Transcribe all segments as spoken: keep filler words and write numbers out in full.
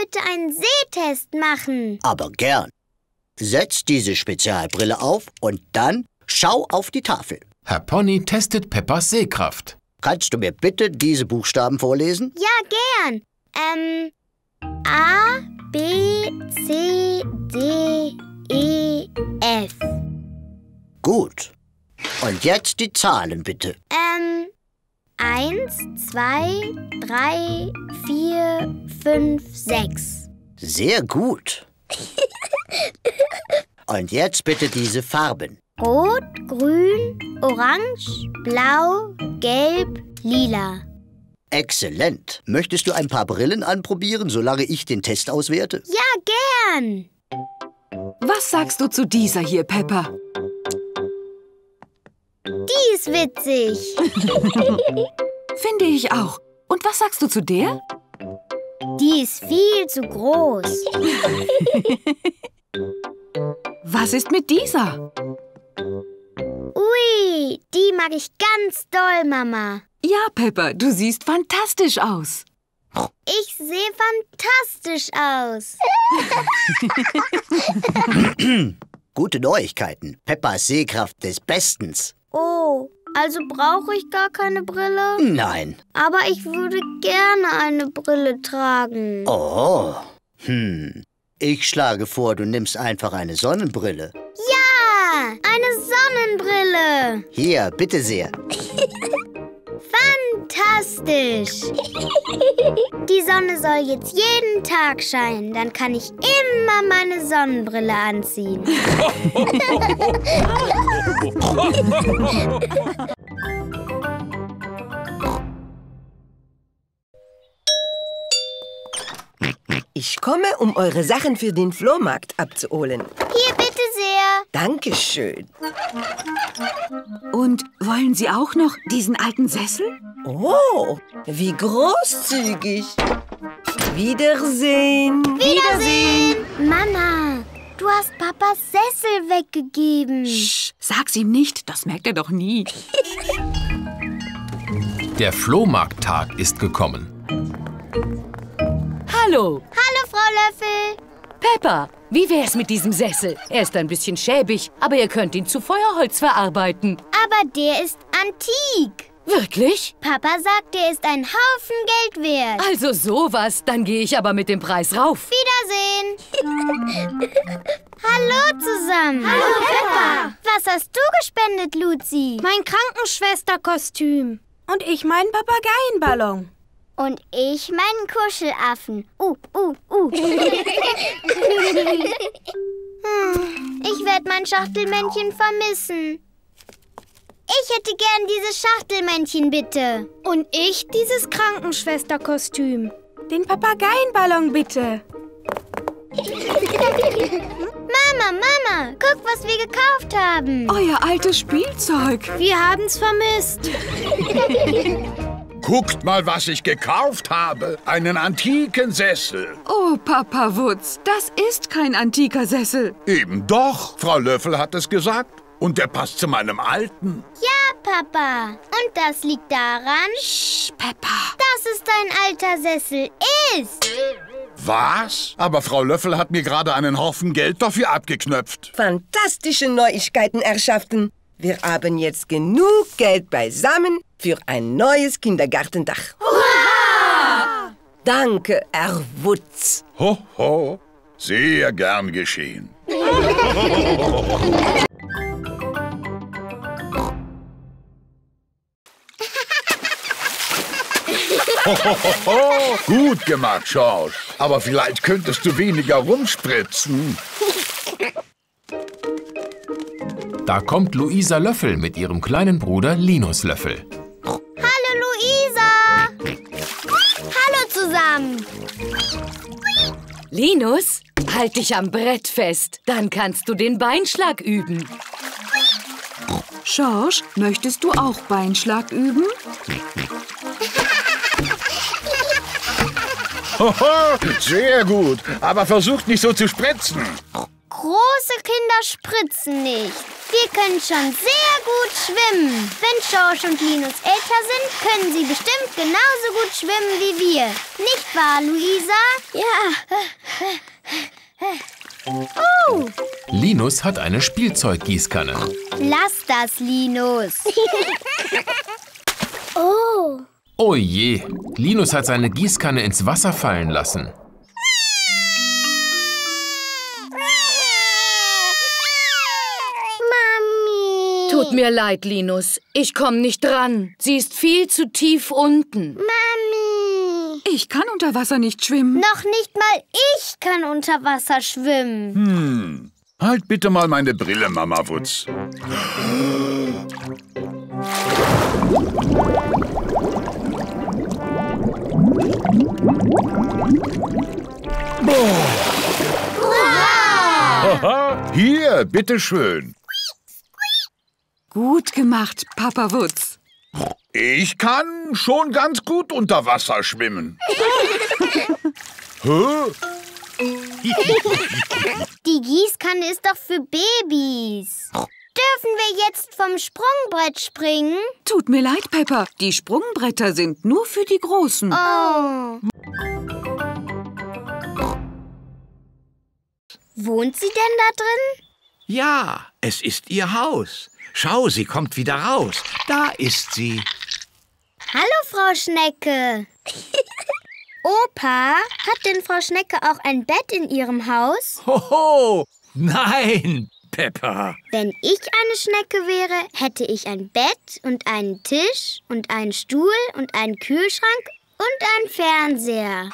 bitte einen Sehtest machen? Aber gern. Setz diese Spezialbrille auf und dann schau auf die Tafel. Herr Pony testet Peppas Sehkraft. Kannst du mir bitte diese Buchstaben vorlesen? Ja, gern. Ähm, A, B, C, D, E, F. Gut. Und jetzt die Zahlen bitte. Ähm, eins, zwei, drei, vier, fünf, sechs. Sehr gut. Und jetzt bitte diese Farben. Rot, grün, orange, blau, gelb, lila. Exzellent. Möchtest du ein paar Brillen anprobieren, solange ich den Test auswerte? Ja, gern. Was sagst du zu dieser hier, Peppa? Die ist witzig. Finde ich auch. Und was sagst du zu der? Die ist viel zu groß. Was ist mit dieser? Ui, die mag ich ganz doll, Mama. Ja, Peppa, du siehst fantastisch aus. Ich sehe fantastisch aus. Gute Neuigkeiten. Peppas Sehkraft ist bestens. Oh, also brauche ich gar keine Brille? Nein. Aber ich würde gerne eine Brille tragen. Oh. Hm. Ich schlage vor, du nimmst einfach eine Sonnenbrille. Ja, eine Sonnenbrille. Hier, bitte sehr. Fantastisch. Die Sonne soll jetzt jeden Tag scheinen. Dann kann ich immer meine Sonnenbrille anziehen. Ich komme, um eure Sachen für den Flohmarkt abzuholen. Hier, bitte sehr. Dankeschön. Und wollen Sie auch noch diesen alten Sessel? Oh, wie großzügig. Wiedersehen. Wiedersehen. Mama, du hast Papas Sessel weggegeben. Psst, sag's ihm nicht, das merkt er doch nie. Der Flohmarkttag ist gekommen. Hallo, Hallo, Frau Löffel. Peppa. Wie wär's mit diesem Sessel? Er ist ein bisschen schäbig, aber ihr könnt ihn zu Feuerholz verarbeiten. Aber der ist antik. Wirklich? Papa sagt, der ist ein Haufen Geld wert. Also sowas, dann gehe ich aber mit dem Preis rauf. Wiedersehen. Hallo zusammen. Hallo, Peppa. Was hast du gespendet, Luzi? Mein Krankenschwesterkostüm. Und ich meinen Papageienballon. Und ich meinen Kuschelaffen. Uh, uh, uh. hm, ich werde mein Schachtelmännchen vermissen. Ich hätte gern dieses Schachtelmännchen, bitte. Und ich dieses Krankenschwesterkostüm. Den Papageienballon, bitte. Mama, Mama, guck, was wir gekauft haben. Euer altes Spielzeug. Wir haben's vermisst. Guckt mal, was ich gekauft habe. Einen antiken Sessel. Oh, Papa Wutz, das ist kein antiker Sessel. Eben doch. Frau Löffel hat es gesagt. Und der passt zu meinem alten. Ja, Papa. Und das liegt daran, Sch, Peppa. dass es dein alter Sessel ist. Was? Aber Frau Löffel hat mir gerade einen Haufen Geld dafür abgeknöpft. Fantastische Neuigkeiten erschaffen. Wir haben jetzt genug Geld beisammen für ein neues Kindergartendach. Hurra! Danke, Herr Wutz. Ho, ho. Sehr gern geschehen. Ho, ho, ho, ho. Gut gemacht, George. Aber vielleicht könntest du weniger rumspritzen. Da kommt Luisa Löffel mit ihrem kleinen Bruder Linus Löffel. Hallo, Luisa. Hallo zusammen. Linus, halt dich am Brett fest. Dann kannst du den Beinschlag üben. George, möchtest du auch Beinschlag üben? Hoho, sehr gut. Aber versucht nicht so zu spritzen. Große Kinder spritzen nicht. Wir können schon sehr gut schwimmen. Wenn Schorsch und Linus älter sind, können sie bestimmt genauso gut schwimmen wie wir. Nicht wahr, Luisa? Ja. Oh! Linus hat eine Spielzeuggießkanne. Lass das, Linus. Oh! Oh je, Linus hat seine Gießkanne ins Wasser fallen lassen. Mami! Tut mir leid, Linus. Ich komme nicht dran. Sie ist viel zu tief unten. Mami! Ich kann unter Wasser nicht schwimmen. Noch nicht mal ich kann unter Wasser schwimmen. Hm. Halt bitte mal meine Brille, Mama Wutz. Haha, hier, bitteschön. Gut gemacht, Papa Wutz. Ich kann schon ganz gut unter Wasser schwimmen. Hä? Die Gießkanne ist doch für Babys. Dürfen wir jetzt vom Sprungbrett springen? Tut mir leid, Peppa. Die Sprungbretter sind nur für die Großen. Oh. Wohnt sie denn da drin? Ja, es ist ihr Haus. Schau, sie kommt wieder raus. Da ist sie. Hallo, Frau Schnecke. Opa, hat denn Frau Schnecke auch ein Bett in ihrem Haus? Hoho, nein, Peppa. Wenn ich eine Schnecke wäre, hätte ich ein Bett und einen Tisch und einen Stuhl und einen Kühlschrank und einen Fernseher.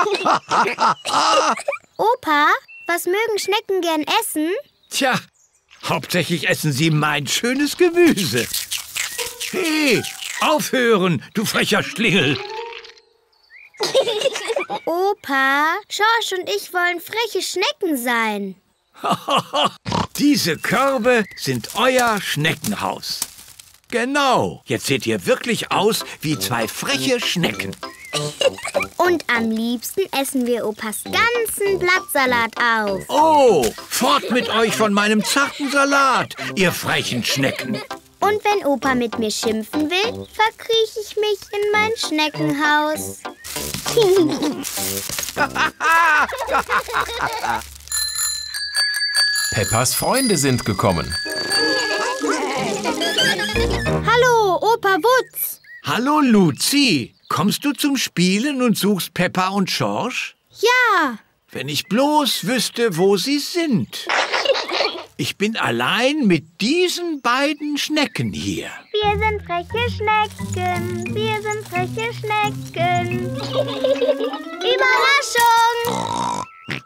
Opa, was mögen Schnecken gern essen? Tja, hauptsächlich essen sie mein schönes Gemüse. Hey, aufhören, du frecher Schlingel. Opa, Schorsch und ich wollen freche Schnecken sein. Diese Körbe sind euer Schneckenhaus. Genau, jetzt seht ihr wirklich aus wie zwei freche Schnecken. Und am liebsten essen wir Opas ganzen Blattsalat auf. Oh, fort mit euch von meinem zarten Salat, ihr frechen Schnecken. Und wenn Opa mit mir schimpfen will, verkrieche ich mich in mein Schneckenhaus. Peppas Freunde sind gekommen. Hallo, Opa Wutz. Hallo, Luzi. Kommst du zum Spielen und suchst Peppa und Schorsch? Ja. Wenn ich bloß wüsste, wo sie sind. Ich bin allein mit diesen beiden Schnecken hier. Wir sind freche Schnecken, wir sind freche Schnecken. Überraschung!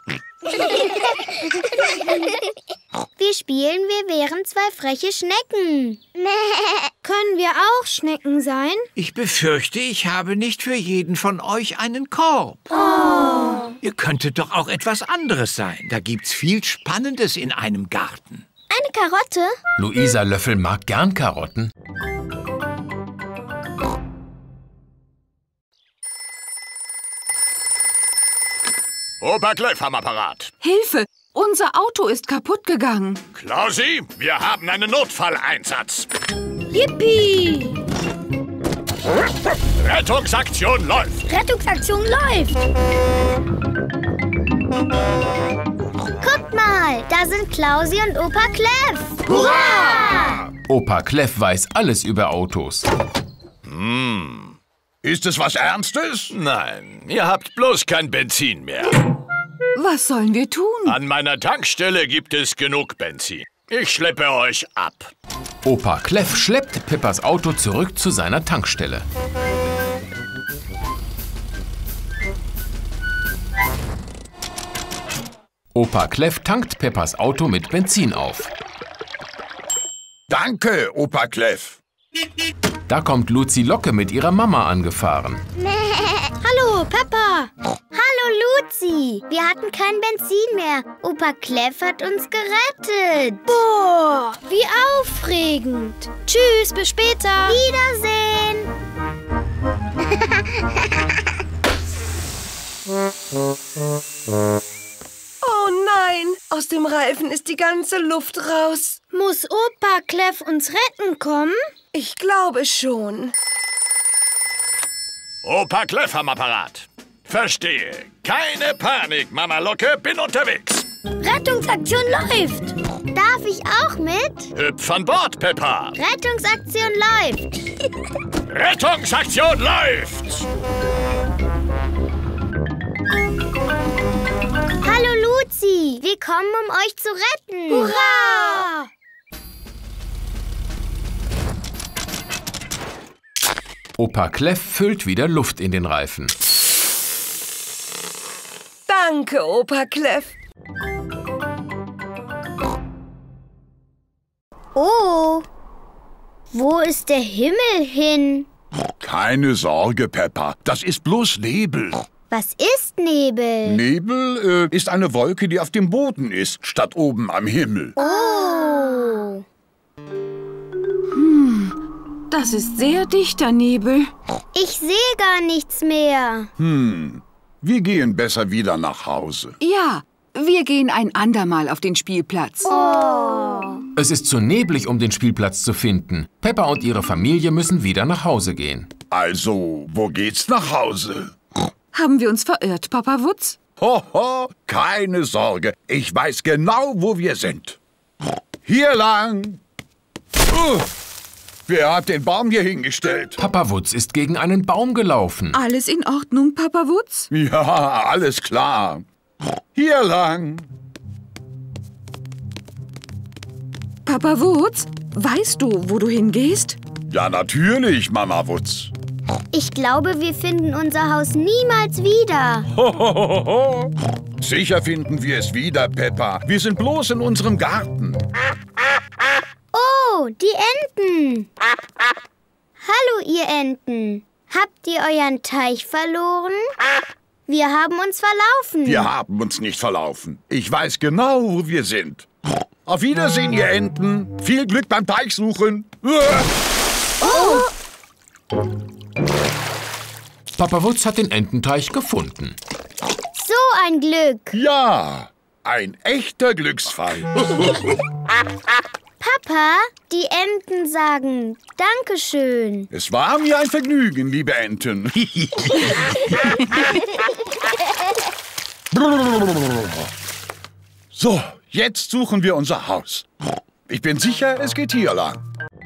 Wir spielen, wir wären zwei freche Schnecken. Können wir auch Schnecken sein? Ich befürchte, ich habe nicht für jeden von euch einen Korb. Oh. Ihr könntet doch auch etwas anderes sein. Da gibt's viel Spannendes in einem Garten. Eine Karotte? Luisa Löffel mag gern Karotten. Opa Kleff am Apparat. Hilfe! Unser Auto ist kaputt gegangen. Klausi, wir haben einen Notfalleinsatz. Yippie! Rettungsaktion läuft. Rettungsaktion läuft. Guckt mal, da sind Klausi und Opa Kleff. Hurra! Opa Kleff weiß alles über Autos. Hm. Ist es was Ernstes? Nein, ihr habt bloß kein Benzin mehr. Was sollen wir tun? An meiner Tankstelle gibt es genug Benzin. Ich schleppe euch ab. Opa Kleff schleppt Peppas Auto zurück zu seiner Tankstelle. Opa Kleff tankt Peppas Auto mit Benzin auf. Danke, Opa Kleff. Da kommt Luzi Locke mit ihrer Mama angefahren. Hallo, Peppa. Hallo, Luzi. Wir hatten kein Benzin mehr. Opa Kleff hat uns gerettet. Boah, wie aufregend. Tschüss, bis später. Wiedersehen. Oh nein, aus dem Reifen Reifen ist die ganze Luft raus. Muss Opa Clef uns retten kommen? Ich glaube schon. Opa Clef am Apparat. Verstehe. Keine Panik, Mama Locke, bin unterwegs. Rettungsaktion läuft. Darf ich auch mit? Hüpf an Bord, Peppa. Rettungsaktion läuft. Rettungsaktion läuft. Hallo Luzi, wir kommen, um euch zu retten. Hurra! Opa Clef füllt wieder Luft in den Reifen. Danke, Opa Clef. Oh, wo ist der Himmel hin? Keine Sorge, Peppa. Das ist bloß Nebel. Was ist Nebel? Nebel äh, ist eine Wolke, die auf dem Boden ist, statt oben am Himmel. Oh. Hm, das ist sehr dichter Nebel. Ich sehe gar nichts mehr. Hm, wir gehen besser wieder nach Hause. Ja, wir gehen ein andermal auf den Spielplatz. Oh. Es ist zu neblig, um den Spielplatz zu finden. Peppa und ihre Familie müssen wieder nach Hause gehen. Also, wo geht's nach Hause? Haben wir uns verirrt, Papa Wutz? Hoho, keine Sorge. Ich weiß genau, wo wir sind. Hier lang. Uh, wer hat den Baum hier hingestellt? Papa Wutz ist gegen einen Baum gelaufen. Alles in Ordnung, Papa Wutz? Ja, alles klar. Hier lang. Papa Wutz, weißt du, wo du hingehst? Ja, natürlich, Mama Wutz. Ich glaube, wir finden unser Haus niemals wieder. Hohoho. Sicher finden wir es wieder, Peppa. Wir sind bloß in unserem Garten. Oh, die Enten. Hallo, ihr Enten. Habt ihr euren Teich verloren? Wir haben uns verlaufen. Wir haben uns nicht verlaufen. Ich weiß genau, wo wir sind. Auf Wiedersehen, ihr Enten. Viel Glück beim Teichsuchen. Oh. Papa Wutz hat den Ententeich gefunden. So ein Glück. Ja, ein echter Glücksfall. Papa, die Enten sagen Dankeschön. Es war mir ein Vergnügen, liebe Enten. So, jetzt suchen wir unser Haus. Ich bin sicher, es geht hier lang.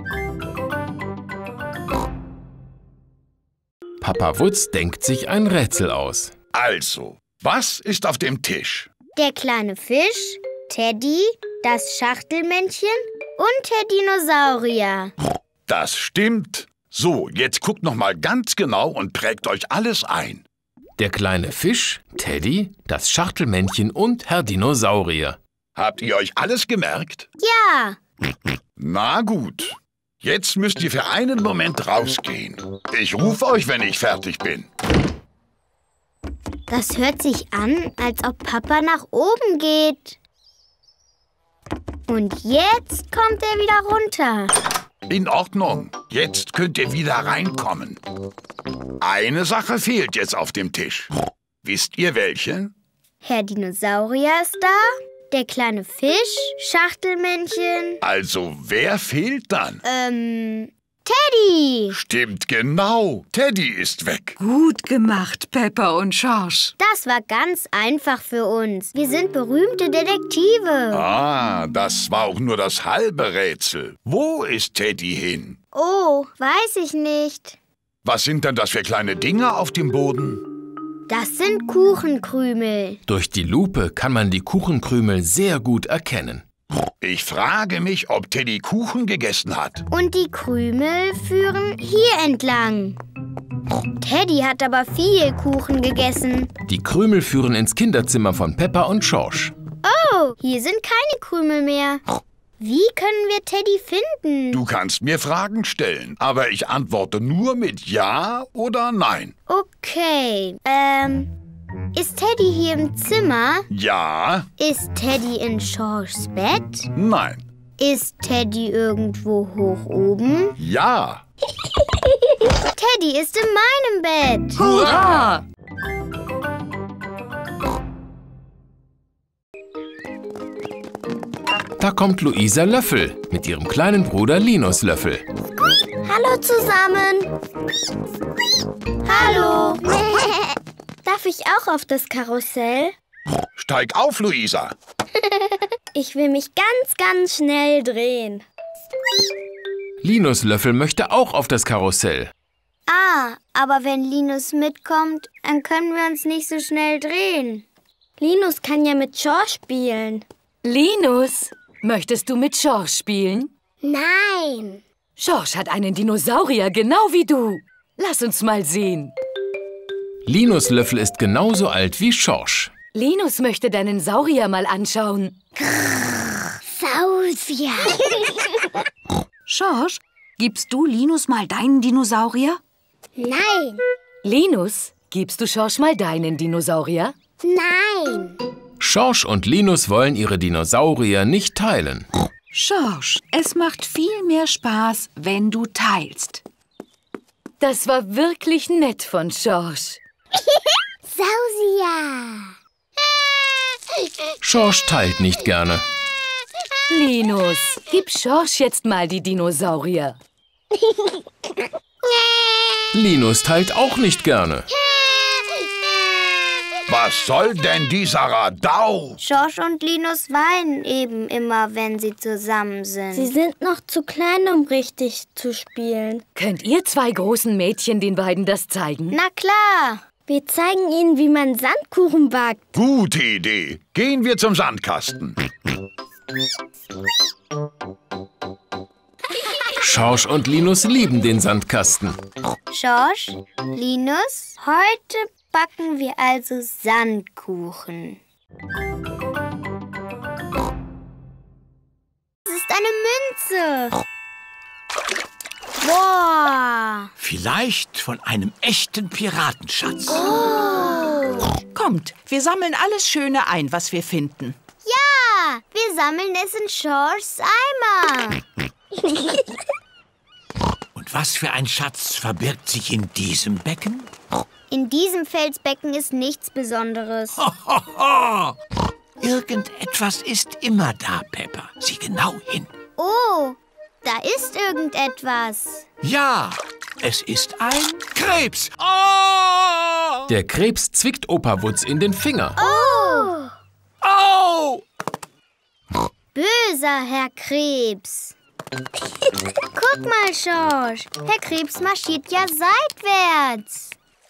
Papa Wutz denkt sich ein Rätsel aus. Also, was ist auf dem Tisch? Der kleine Fisch, Teddy, das Schachtelmännchen und der Dinosaurier. Das stimmt. So, jetzt guckt noch mal ganz genau und prägt euch alles ein. Der kleine Fisch, Teddy, das Schachtelmännchen und Herr Dinosaurier. Habt ihr euch alles gemerkt? Ja. Na gut. Jetzt müsst ihr für einen Moment rausgehen. Ich rufe euch, wenn ich fertig bin. Das hört sich an, als ob Papa nach oben geht. Und jetzt kommt er wieder runter. In Ordnung. Jetzt könnt ihr wieder reinkommen. Eine Sache fehlt jetzt auf dem Tisch. Wisst ihr welche? Herr Dinosaurier ist da, der kleine Fisch, Schachtelmännchen. Also, wer fehlt dann? Ähm, Teddy. Stimmt genau. Teddy ist weg. Gut gemacht, Peppa und Schorsch. Das war ganz einfach für uns. Wir sind berühmte Detektive. Ah, das war auch nur das halbe Rätsel. Wo ist Teddy hin? Oh, weiß ich nicht. Was sind denn das für kleine Dinger auf dem Boden? Das sind Kuchenkrümel. Durch die Lupe kann man die Kuchenkrümel sehr gut erkennen. Ich frage mich, ob Teddy Kuchen gegessen hat. Und die Krümel führen hier entlang. Teddy hat aber viel Kuchen gegessen. Die Krümel führen ins Kinderzimmer von Peppa und Schorsch. Oh, hier sind keine Krümel mehr. Wie können wir Teddy finden? Du kannst mir Fragen stellen, aber ich antworte nur mit Ja oder Nein. Okay, ähm, ist Teddy hier im Zimmer? Ja. Ist Teddy in Schorschs Bett? Nein. Ist Teddy irgendwo hoch oben? Ja. Teddy ist in meinem Bett. Hurra! Da kommt Luisa Löffel mit ihrem kleinen Bruder Linus Löffel. Hallo zusammen. Hallo. Darf ich auch auf das Karussell? Steig auf, Luisa. Ich will mich ganz, ganz schnell drehen. Linus Löffel möchte auch auf das Karussell. Ah, aber wenn Linus mitkommt, dann können wir uns nicht so schnell drehen. Linus kann ja mit George spielen. Linus, möchtest du mit George spielen? Nein. George hat einen Dinosaurier, genau wie du. Lass uns mal sehen. Linus Löffel ist genauso alt wie George. Linus möchte deinen Saurier mal anschauen. Saurier. George, gibst du Linus mal deinen Dinosaurier? Nein. Linus, gibst du George mal deinen Dinosaurier? Nein. George und Linus wollen ihre Dinosaurier nicht teilen. George, es macht viel mehr Spaß, wenn du teilst. Das war wirklich nett von George. Saurier. George teilt nicht gerne. Linus, gib George jetzt mal die Dinosaurier. Linus teilt auch nicht gerne. Was soll denn dieser Radau? George und Linus weinen eben immer, wenn sie zusammen sind. Sie sind noch zu klein, um richtig zu spielen. Könnt ihr zwei großen Mädchen den beiden das zeigen? Na klar. Wir zeigen ihnen, wie man Sandkuchen backt. Gute Idee. Gehen wir zum Sandkasten. George und Linus lieben den Sandkasten. George, Linus, heute backen wir also Sandkuchen. Das ist eine Münze. Wow. Vielleicht von einem echten Piratenschatz. Oh. Kommt, wir sammeln alles Schöne ein, was wir finden. Ja, wir sammeln es in Georges Eimer. Und was für ein Schatz verbirgt sich in diesem Becken? In diesem Felsbecken ist nichts Besonderes. Ho, ho, ho. Irgendetwas ist immer da, Peppa. Sieh genau hin. Oh, da ist irgendetwas. Ja, es ist ein Krebs. Oh! Der Krebs zwickt Opa Wutz in den Finger. Oh! Oh! Böser Herr Krebs. Guck mal, George. Herr Krebs marschiert ja seitwärts.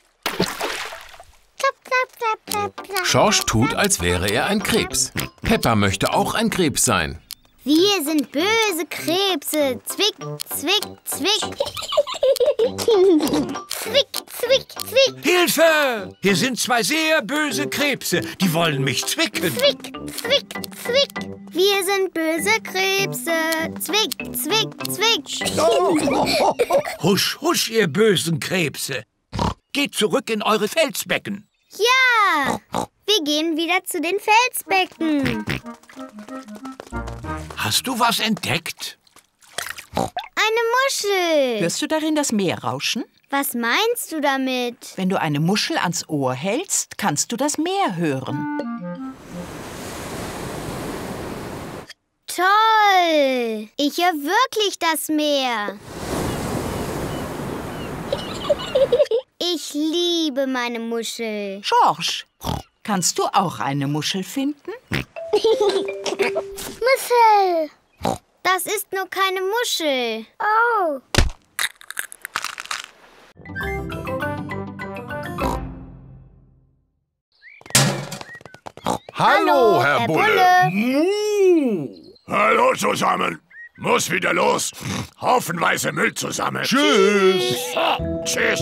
George tut, als wäre er ein Krebs. Peppa möchte auch ein Krebs sein. Wir sind böse Krebse. Zwick, zwick, zwick. Zwick, zwick, zwick. Hilfe! Hier sind zwei sehr böse Krebse. Die wollen mich zwicken. Zwick, zwick, zwick. Wir sind böse Krebse. Zwick, zwick, zwick. Husch, husch, ihr bösen Krebse. Geht zurück in eure Felsbecken. Ja, wir gehen wieder zu den Felsbecken. Hast du was entdeckt? Eine Muschel. Hörst du darin das Meer rauschen? Was meinst du damit? Wenn du eine Muschel ans Ohr hältst, kannst du das Meer hören. Toll! Ich höre wirklich das Meer. Ich liebe meine Muschel. George, kannst du auch eine Muschel finden? Muschel! Das ist nur keine Muschel. Oh. Hallo, Herr, Herr Bulle. Bulle. Hallo zusammen. Muss wieder los. Haufenweise Müll zusammen. Tschüss. Tschüss.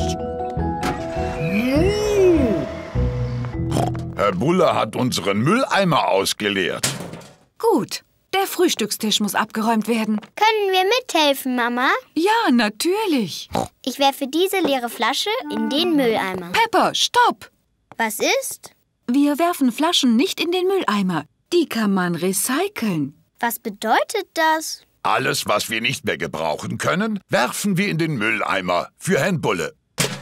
Herr Bulle hat unseren Mülleimer ausgeleert. Gut, der Frühstückstisch muss abgeräumt werden. Können wir mithelfen, Mama? Ja, natürlich. Ich werfe diese leere Flasche in den Mülleimer. Peppa, stopp! Was ist? Wir werfen Flaschen nicht in den Mülleimer. Die kann man recyceln. Was bedeutet das? Alles, was wir nicht mehr gebrauchen können, werfen wir in den Mülleimer für Herrn Bulle.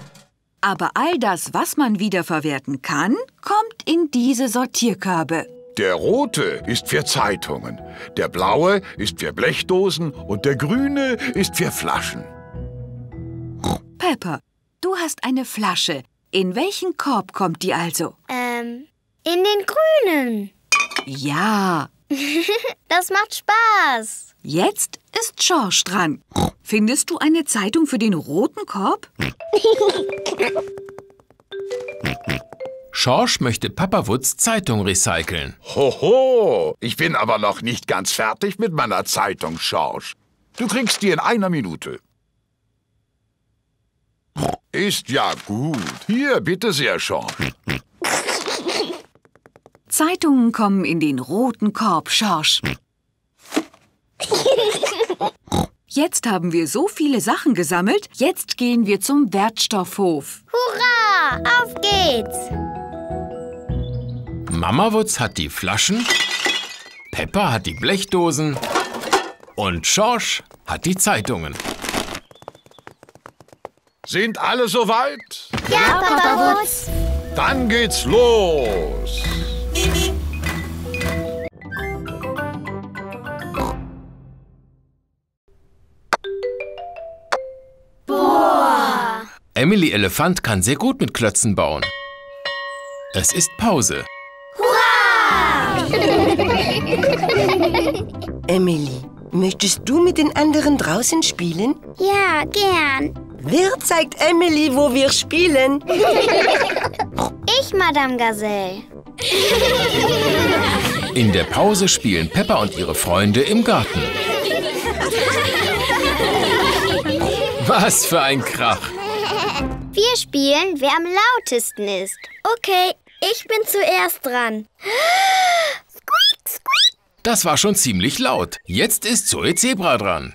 Aber all das, was man wiederverwerten kann, kommt in diese Sortierkörbe. Der rote ist für Zeitungen, der blaue ist für Blechdosen und der grüne ist für Flaschen. Peppa, du hast eine Flasche. In welchen Korb kommt die also? Ähm, in den grünen. Ja. Das macht Spaß. Jetzt ist George dran. Findest du eine Zeitung für den roten Korb? George möchte Papa Wutz Zeitung recyceln. Hoho, ich bin aber noch nicht ganz fertig mit meiner Zeitung, George. Du kriegst die in einer Minute. Ist ja gut. Hier, bitte sehr, George. Zeitungen kommen in den roten Korb, George. Jetzt haben wir so viele Sachen gesammelt. Jetzt gehen wir zum Wertstoffhof. Hurra! Auf geht's! Mama Wutz hat die Flaschen, Peppa hat die Blechdosen und George hat die Zeitungen. Sind alle soweit? Ja, Papa Wutz. Dann geht's los. Boah! Emily Elefant kann sehr gut mit Klötzen bauen. Es ist Pause. Hurra! Emily, möchtest du mit den anderen draußen spielen? Ja, gern. Wer zeigt Emily, wo wir spielen? Ich, Madame Gazelle. In der Pause spielen Peppa und ihre Freunde im Garten. Was für ein Krach! Wir spielen, wer am lautesten ist. Okay, ich bin zuerst dran. Squeak, squeak. Das war schon ziemlich laut. Jetzt ist Zoe Zebra dran.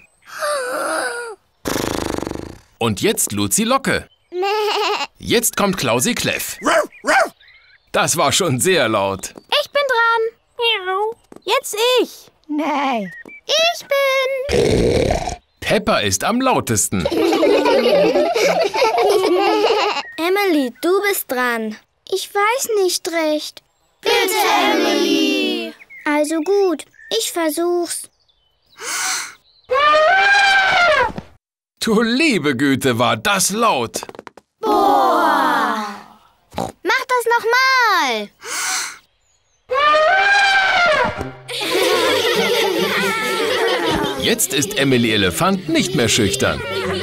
Und jetzt Luzi Locke. Jetzt kommt Klausi Kläff. Das war schon sehr laut. Ich bin dran. Jetzt ich. Nein. Ich bin... Peppa ist am lautesten. Emily, du bist dran. Ich weiß nicht recht. Bitte, Emily. Also gut, ich versuch's. Du liebe Güte, war das laut. Boah! Mach das nochmal! Jetzt ist Emily Elefant nicht mehr schüchtern.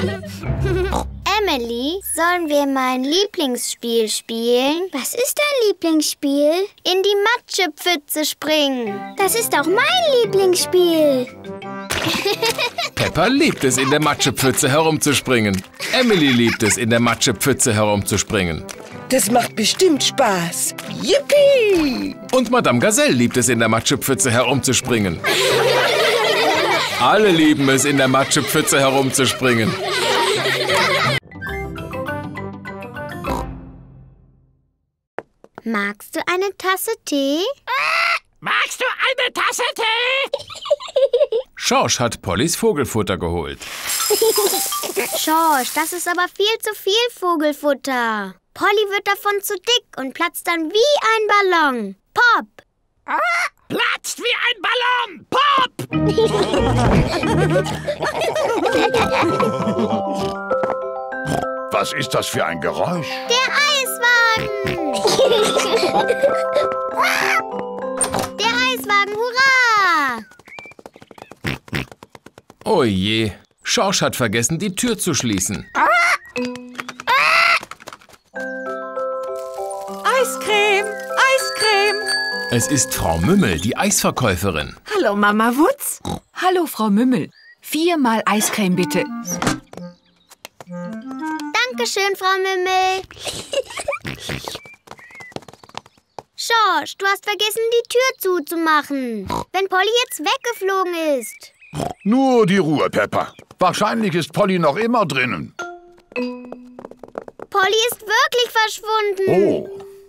Emily, sollen wir mein Lieblingsspiel spielen? Was ist dein Lieblingsspiel? In die Matschepfütze springen. Das ist auch mein Lieblingsspiel. Peppa liebt es, in der Matschepfütze herumzuspringen. Emily liebt es, in der Matschepfütze herumzuspringen. Das macht bestimmt Spaß. Yippie! Und Madame Gazelle liebt es, in der Matschepfütze herumzuspringen. Alle lieben es, in der Matschepfütze herumzuspringen. Magst du eine Tasse Tee? Magst du eine Tasse Tee? George hat Pollys Vogelfutter geholt. George, das ist aber viel zu viel Vogelfutter. Polly wird davon zu dick und platzt dann wie ein Ballon. Pop! Ah, platzt wie ein Ballon! Pop! Was ist das für ein Geräusch? Der Eiswagen! Der Eiswagen, hurra! Oh je, George hat vergessen, die Tür zu schließen. Eiscreme! Eiscreme! Es ist Frau Mümmel, die Eisverkäuferin. Hallo, Mama Wutz. Hallo, Frau Mümmel. Viermal Eiscreme, bitte. Dankeschön, Frau Mümmel. George, du hast vergessen, die Tür zuzumachen. Wenn Polly jetzt weggeflogen ist. Nur die Ruhe, Peppa. Wahrscheinlich ist Polly noch immer drinnen. Polly ist wirklich verschwunden. Oh.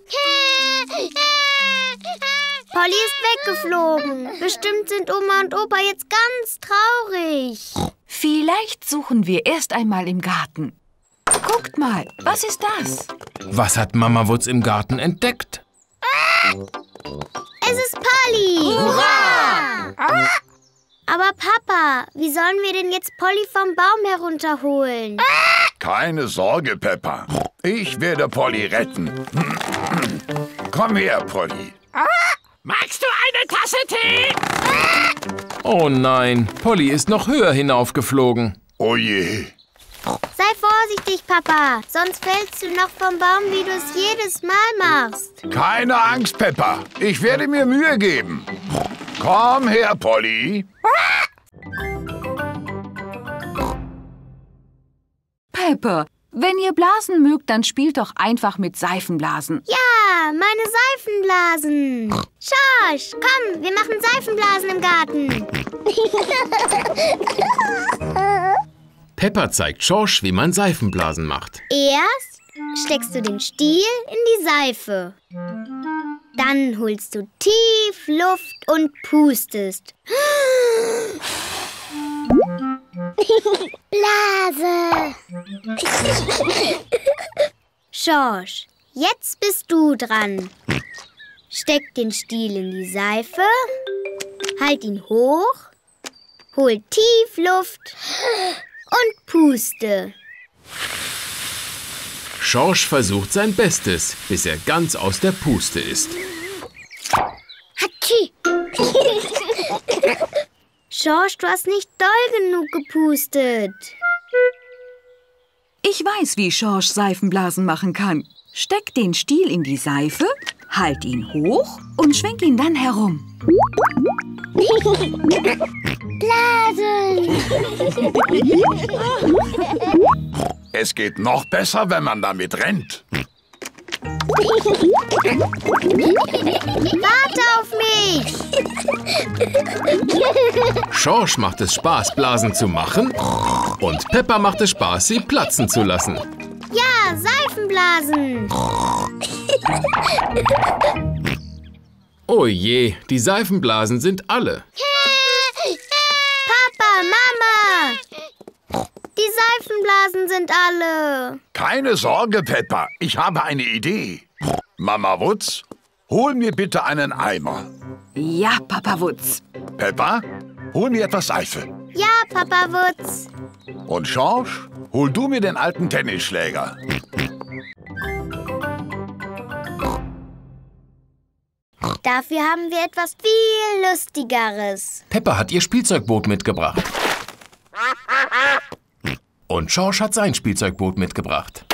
Polly ist weggeflogen. Bestimmt sind Oma und Opa jetzt ganz traurig. Vielleicht suchen wir erst einmal im Garten. Guckt mal, was ist das? Was hat Mama Wutz im Garten entdeckt? Es ist Polly! Hurra! Aber Papa, wie sollen wir denn jetzt Polly vom Baum herunterholen? Keine Sorge, Peppa. Ich werde Polly retten. Komm her, Polly. Magst du eine Tasse Tee? Oh nein, Polly ist noch höher hinaufgeflogen. Oh je. Sei vorsichtig, Papa, sonst fällst du noch vom Baum, wie du es jedes Mal machst. Keine Angst, Peppa. Ich werde mir Mühe geben. Komm her, Polly. Peppa, wenn ihr Blasen mögt, dann spielt doch einfach mit Seifenblasen. Ja, meine Seifenblasen. Schorsch, komm, wir machen Seifenblasen im Garten. Peppa zeigt Schorsch, wie man Seifenblasen macht. Erst steckst du den Stiel in die Seife. Dann holst du tief Luft und pustest. Blase! Schorsch, jetzt bist du dran. Steck den Stiel in die Seife, halt ihn hoch, hol tief Luft und puste. Schorsch versucht sein Bestes, bis er ganz aus der Puste ist. Hatschi! Schorsch, du hast nicht doll genug gepustet. Ich weiß, wie Schorsch Seifenblasen machen kann. Steck den Stiel in die Seife, halt ihn hoch und schwenk ihn dann herum. Blasen! Es geht noch besser, wenn man damit rennt. Warte auf mich! Schorsch macht es Spaß, Blasen zu machen, und Peppa macht es Spaß, sie platzen zu lassen. Ja, Seifenblasen! Oh je, die Seifenblasen sind alle. Papa, Mama! Die Seifenblasen sind alle. Keine Sorge, Peppa. Ich habe eine Idee. Mama Wutz, hol mir bitte einen Eimer. Ja, Papa Wutz. Peppa, hol mir etwas Seife. Ja, Papa Wutz. Und Schorsch, hol du mir den alten Tennisschläger. Dafür haben wir etwas viel Lustigeres. Peppa hat ihr Spielzeugboot mitgebracht. Und Schorsch hat sein Spielzeugboot mitgebracht.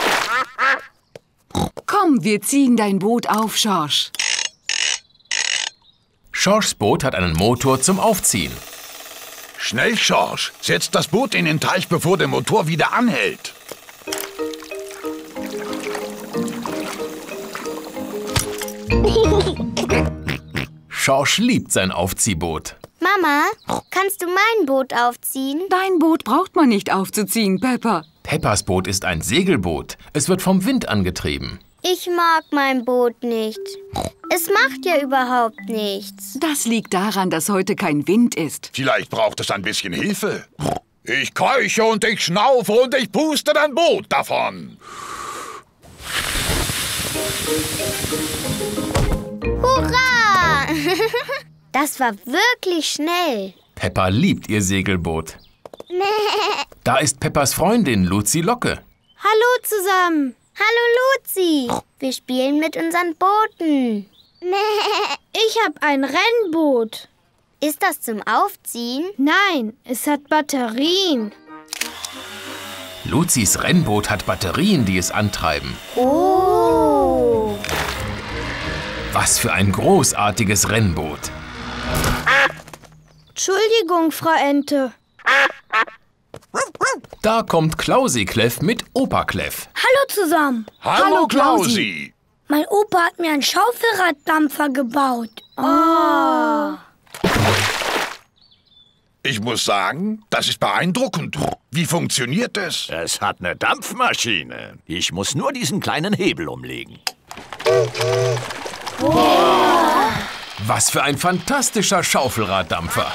Komm, wir ziehen dein Boot auf, Schorsch. Schorschs Boot hat einen Motor zum Aufziehen. Schnell, Schorsch, setz das Boot in den Teich, bevor der Motor wieder anhält. Schorsch liebt sein Aufziehboot. Mama, kannst du mein Boot aufziehen? Dein Boot braucht man nicht aufzuziehen, Peppa. Peppas Boot ist ein Segelboot. Es wird vom Wind angetrieben. Ich mag mein Boot nicht. Es macht ja überhaupt nichts. Das liegt daran, dass heute kein Wind ist. Vielleicht braucht es ein bisschen Hilfe. Ich keuche und ich schnaufe und ich puste dein Boot davon. Hurra! Das war wirklich schnell. Peppa liebt ihr Segelboot. Da ist Peppas Freundin Luzi Locke. Hallo zusammen. Hallo Luzi. Wir spielen mit unseren Booten. Ich habe ein Rennboot. Ist das zum Aufziehen? Nein, es hat Batterien. Luzis Rennboot hat Batterien, die es antreiben. Oh. Was für ein großartiges Rennboot. Entschuldigung, Frau Ente. Da kommt Klausi Kleff mit Opa Kleff. Hallo zusammen. Hallo, Hallo Klausi. Mein Opa hat mir einen Schaufelraddampfer gebaut. Oh. Ich muss sagen, das ist beeindruckend. Wie funktioniert es? Es hat eine Dampfmaschine. Ich muss nur diesen kleinen Hebel umlegen. Wow. Was für ein fantastischer Schaufelraddampfer.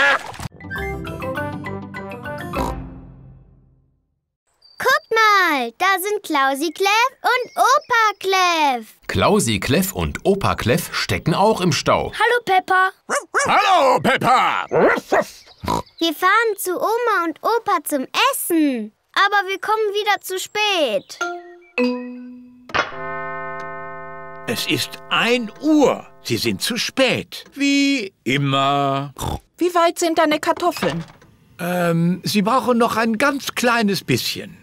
Guck mal, da sind Klausi Kleff und Opa Kleff. Klausi Kleff und Opa Kleff stecken auch im Stau. Hallo, Peppa. Hallo, Peppa. Wir fahren zu Oma und Opa zum Essen. Aber wir kommen wieder zu spät. Es ist ein Uhr. Sie sind zu spät. Wie immer. Wie weit sind deine Kartoffeln? Ähm, Sie brauchen noch ein ganz kleines bisschen.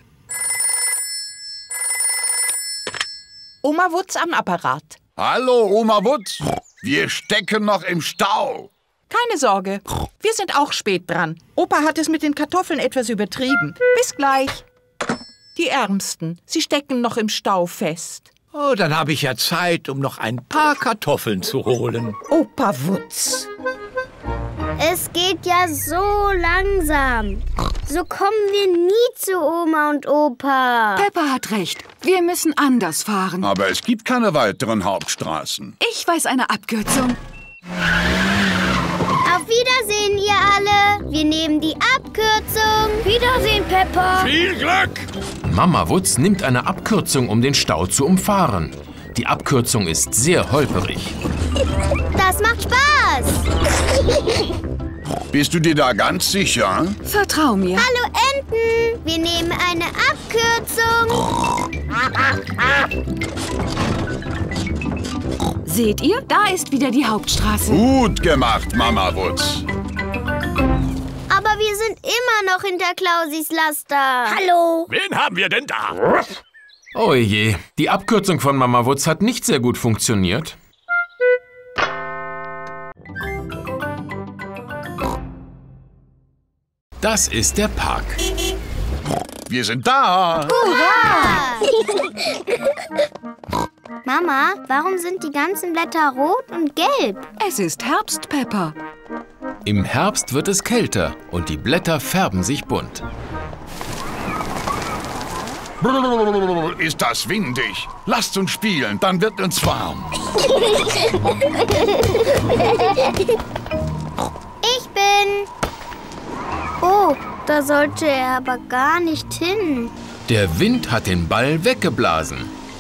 Oma Wutz am Apparat. Hallo, Oma Wutz. Wir stecken noch im Stau. Keine Sorge, wir sind auch spät dran. Opa hat es mit den Kartoffeln etwas übertrieben. Bis gleich. Die Ärmsten, sie stecken noch im Stau fest. Oh, dann habe ich ja Zeit, um noch ein paar Kartoffeln zu holen. Opa Wutz. Es geht ja so langsam. So kommen wir nie zu Oma und Opa. Peppa hat recht. Wir müssen anders fahren. Aber es gibt keine weiteren Hauptstraßen. Ich weiß eine Abkürzung. Auf Wiedersehen, ihr alle. Wir nehmen die Abkürzung. Wiedersehen, Peppa. Viel Glück. Mama Wutz nimmt eine Abkürzung, um den Stau zu umfahren. Die Abkürzung ist sehr holperig. Das macht Spaß. Bist du dir da ganz sicher? Vertrau mir. Hallo Enten. Wir nehmen eine Abkürzung. Seht ihr? Da ist wieder die Hauptstraße. Gut gemacht, Mama Wutz. Aber wir sind immer noch hinter Klausis Laster. Hallo. Wen haben wir denn da? Oh je, die Abkürzung von Mama Wutz hat nicht sehr gut funktioniert. Das ist der Park. Wir sind da. Hurra! Mama, warum sind die ganzen Blätter rot und gelb? Es ist Herbst, Peppa. Im Herbst wird es kälter und die Blätter färben sich bunt. Brrr, ist das windig. Lasst uns spielen, dann wird uns warm. Ich bin... Oh, da sollte er aber gar nicht hin. Der Wind hat den Ball weggeblasen.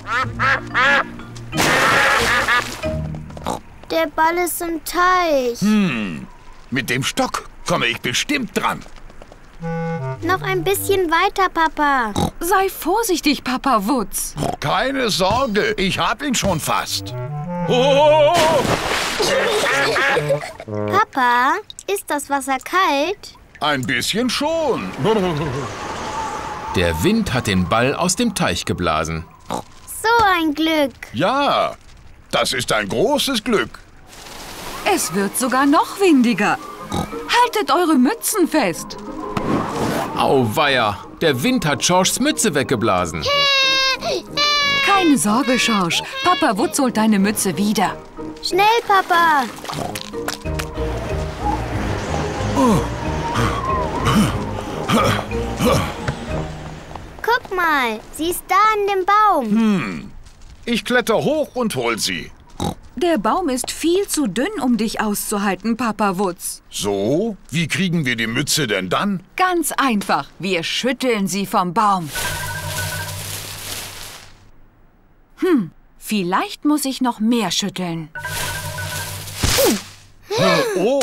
Der Ball ist im Teich. Hm, mit dem Stock komme ich bestimmt dran. Noch ein bisschen weiter, Papa. Sei vorsichtig, Papa Wutz. Keine Sorge, ich hab ihn schon fast. Oh! Papa, ist das Wasser kalt? Ein bisschen schon. Der Wind hat den Ball aus dem Teich geblasen. So ein Glück. Ja, das ist ein großes Glück. Es wird sogar noch windiger. Haltet eure Mützen fest. Auweia, der Wind hat Schorschs Mütze weggeblasen. Keine Sorge, Schorsch. Papa Wutz holt deine Mütze wieder. Schnell, Papa. Guck mal, sie ist da an dem Baum. Hm, ich kletter hoch und hol sie. Der Baum ist viel zu dünn, um dich auszuhalten, Papa Wutz. So, wie kriegen wir die Mütze denn dann? Ganz einfach. Wir schütteln sie vom Baum. Hm, vielleicht muss ich noch mehr schütteln. Oh!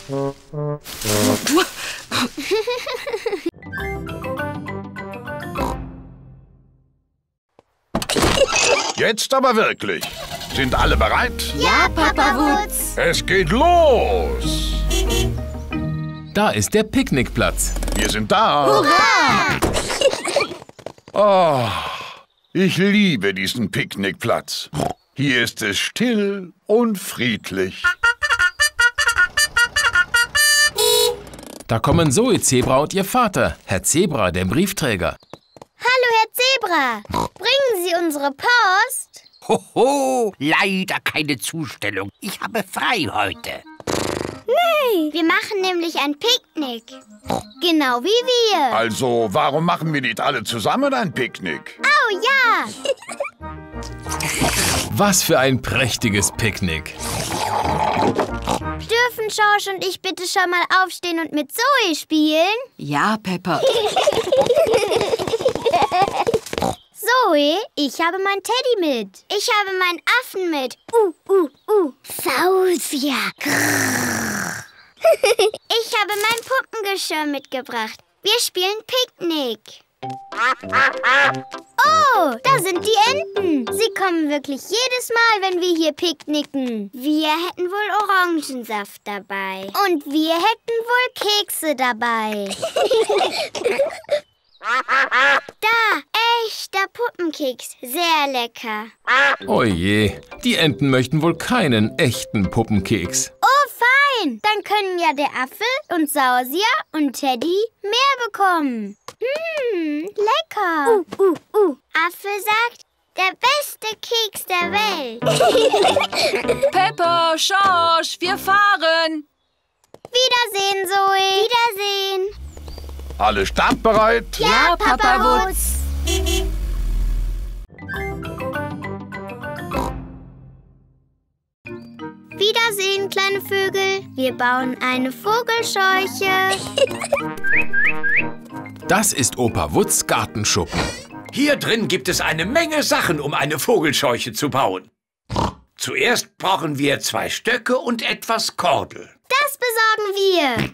Jetzt aber wirklich. Sind alle bereit? Ja, Papa Wutz. Es geht los. Da ist der Picknickplatz. Wir sind da. Hurra! Oh, ich liebe diesen Picknickplatz. Hier ist es still und friedlich. Da kommen Zoe Zebra und ihr Vater, Herr Zebra, der Briefträger. Hallo, Herr Zebra. Bringen Sie unsere Post? Hoho, leider keine Zustellung. Ich habe frei heute. Nee, wir machen nämlich ein Picknick. Genau wie wir. Also, warum machen wir nicht alle zusammen ein Picknick? Oh ja. Was für ein prächtiges Picknick. Dürfen Schorsch und ich bitte schon mal aufstehen und mit Zoe spielen? Ja, Peppa. Zoe, ich habe mein Teddy mit. Ich habe meinen Affen mit. Uh, uh, uh. Fausia. Ich habe mein Puppengeschirr mitgebracht. Wir spielen Picknick. Oh, da sind die Enten. Sie kommen wirklich jedes Mal, wenn wir hier picknicken. Wir hätten wohl Orangensaft dabei. Und wir hätten wohl Kekse dabei. Da, echter Puppenkeks. Sehr lecker. Oje, die Enten möchten wohl keinen echten Puppenkeks. Oh, fein. Dann können ja der Affe und Sausia und Teddy mehr bekommen. Hm, lecker. Uh, uh, uh. Affe sagt, der beste Keks der Welt. Peppa, Schorsch, wir fahren. Wiedersehen, Zoe. Wiedersehen. Alle startbereit? Ja, Papa Wutz. Wiedersehen, kleine Vögel. Wir bauen eine Vogelscheuche. Das ist Opa Wutz Gartenschuppen. Hier drin gibt es eine Menge Sachen, um eine Vogelscheuche zu bauen. Zuerst brauchen wir zwei Stöcke und etwas Kordel. Das besorgen wir.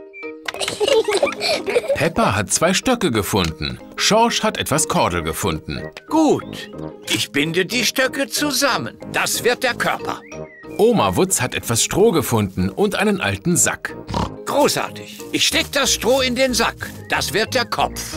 Peppa hat zwei Stöcke gefunden. Schorsch hat etwas Kordel gefunden. Gut, ich binde die Stöcke zusammen. Das wird der Körper. Oma Wutz hat etwas Stroh gefunden und einen alten Sack. Großartig. Ich stecke das Stroh in den Sack. Das wird der Kopf.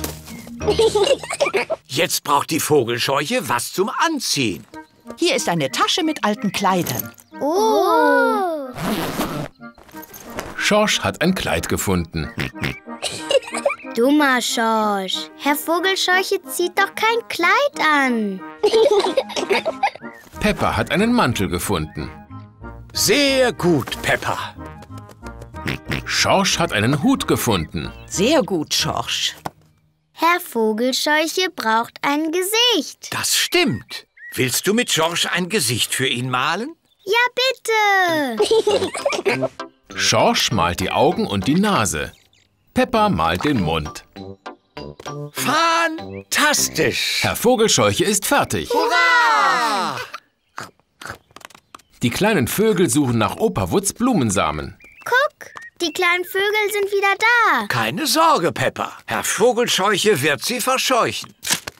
Jetzt braucht die Vogelscheuche was zum Anziehen. Hier ist eine Tasche mit alten Kleidern. Oh. Schorsch hat ein Kleid gefunden. Dummer Schorsch. Herr Vogelscheuche zieht doch kein Kleid an. Peppa hat einen Mantel gefunden. Sehr gut, Peppa. Schorsch hat einen Hut gefunden. Sehr gut, Schorsch. Herr Vogelscheuche braucht ein Gesicht. Das stimmt. Willst du mit Schorsch ein Gesicht für ihn malen? Ja, bitte. Schorsch malt die Augen und die Nase. Peppa malt den Mund. Fantastisch! Herr Vogelscheuche ist fertig. Hurra! Die kleinen Vögel suchen nach Opa Wutz Blumensamen. Guck, die kleinen Vögel sind wieder da. Keine Sorge, Peppa. Herr Vogelscheuche wird sie verscheuchen.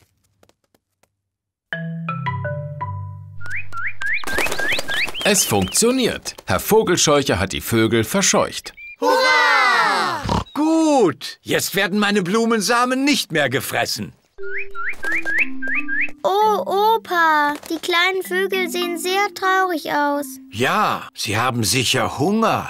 Es funktioniert. Herr Vogelscheuche hat die Vögel verscheucht. Hurra! Gut, jetzt werden meine Blumensamen nicht mehr gefressen. Oh, Opa, die kleinen Vögel sehen sehr traurig aus. Ja, sie haben sicher Hunger.